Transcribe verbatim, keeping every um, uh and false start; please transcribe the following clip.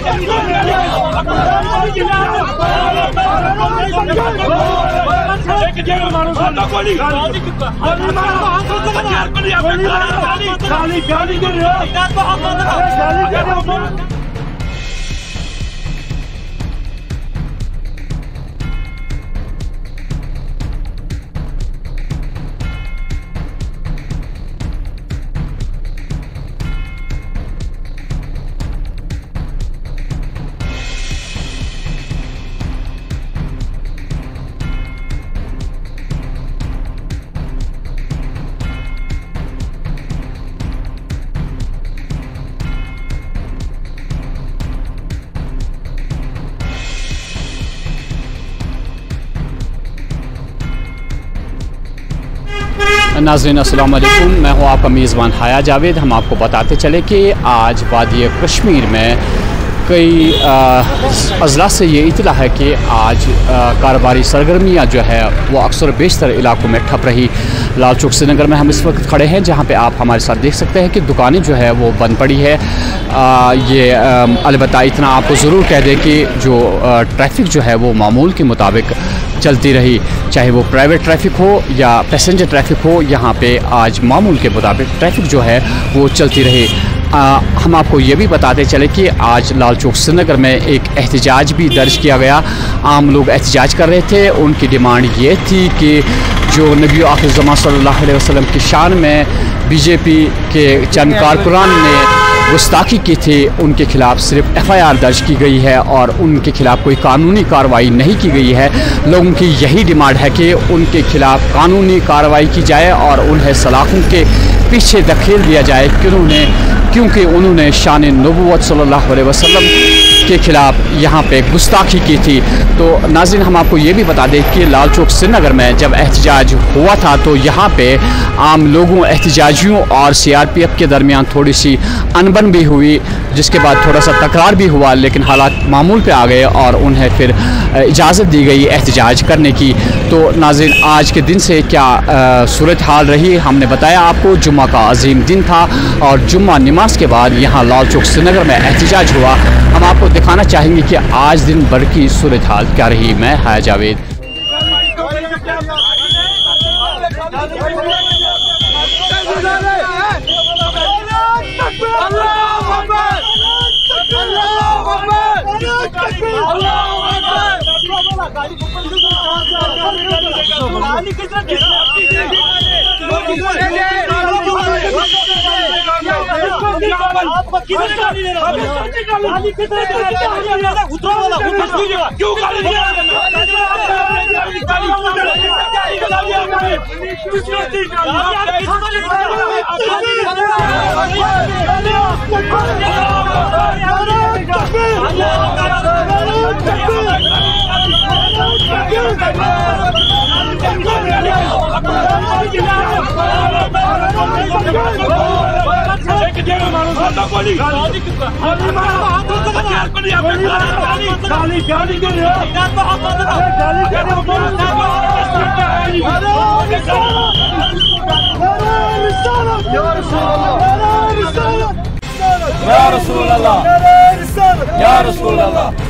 नाज़रीन अस्सलाम वालेकुम, मैं हूँ आपका मेज़बान हाया जावेद। हम आपको बताते चले कि आज वादी कश्मीर में कई अजला से ये इतला है कि आज कारोबारी सरगर्मियाँ जो है वो अक्सर बेशतर इलाकों में ठप रही। लाल चौक श्रीनगर में हम इस वक्त खड़े हैं, जहाँ पे आप हमारे साथ देख सकते हैं कि दुकानें जो है वो बंद पड़ी है। आ, ये अलबत्ता इतना आपको ज़रूर कह दें कि जो ट्रैफिक जो है वो मामूल के मुताबिक चलती रही, चाहे वो प्राइवेट ट्रैफिक हो या पैसेंजर ट्रैफिक हो। यहाँ पे आज मामूल के मुताबिक ट्रैफिक जो है वो चलती रही। आ, हम आपको ये भी बताते चले कि आज लाल चौक श्रीनगर में एक एहतजाज भी दर्ज किया गया। आम लोग एहतजाज कर रहे थे। उनकी डिमांड ये थी कि जो नबी आखिर ज़मां सल्लल्लाहु अलैहि वसल्लम की शान में बीजेपी के चंद कारकुनान ने गुस्ताखी की थी, उनके खिलाफ सिर्फ एफ आई आर दर्ज की गई है और उनके खिलाफ कोई कानूनी कार्रवाई नहीं की गई है। लोगों की यही डिमांड है कि उनके खिलाफ कानूनी कार्रवाई की जाए और उन्हें सलाखों के पीछे धकेल दिया जाए कि उन्होंने क्योंकि उन्होंने शान नबूवत सल्लल्लाहु अलैहि वसल्लम के खिलाफ यहाँ पे गुस्ताखी की थी। तो नाज़रीन, हम आपको ये भी बता दें कि लाल चौक श्रीनगर में जब एहतजाज हुआ था तो यहाँ पे आम लोगों, एहतजाजियों और सी आर पी एफ के दरमियान थोड़ी सी अनबन भी हुई, जिसके बाद थोड़ा सा तकरार भी हुआ, लेकिन हालात मामूल पे आ गए और उन्हें फिर इजाज़त दी गई एहतजाज करने की। तो नाज़रीन, आज के दिन से क्या सूरत हाल रही, हमने बताया आपको। जुम्मा का अजीम दिन था और जुम्मा नमाज के बाद यहाँ लाल चौक श्रीनगर में एहतजाज हुआ। हम आपको दिखाना चाहेंगे कि आज दिन भर की सूरत हाल क्या रही। मैं हाया जावेद। या रसूल अल्लाह, या रसूल अल्लाह।